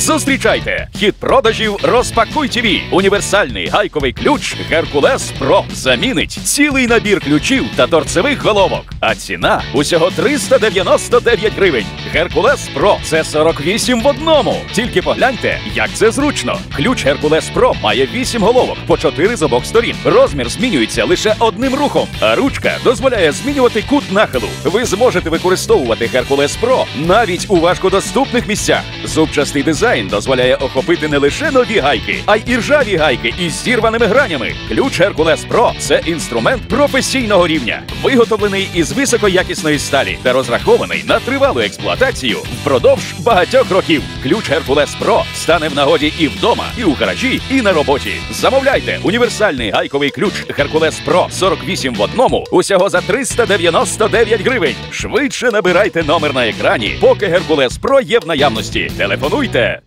Зустрічайте! Хід продажів «Розпакуй ТВ». Універсальний гайковий ключ «Геркулес Про» замінить цілий набір ключів та торцевих головок. А ціна усього 399 гривень. «Геркулес Про» – це 48 в одному. Тільки погляньте, як це зручно. Ключ «Геркулес Про» має 8 головок, по 4 з обох сторін. Розмір змінюється лише одним рухом, а ручка дозволяє змінювати кут нахилу. Ви зможете використовувати «Геркулес Про» навіть у важкодоступних місцях. Зубчастий дизайн дозволяє охопити не лише нові гайки, а й іржаві гайки із зірваними гранями. Ключ «Геркулес Про» – це інструмент професійного рівня, виготовлений із високоякісної сталі та розрахований на тривалу експлуатацію впродовж багатьох років. Ключ «Геркулес Про» стане в нагоді і вдома, і у гаражі, і на роботі. Замовляйте універсальний гайковий ключ «Геркулес Про» 48 в одному усього за 399 гривень. Швидше набирайте номер на екрані, поки «Геркулес Про» є в наявності. Телефонуйте!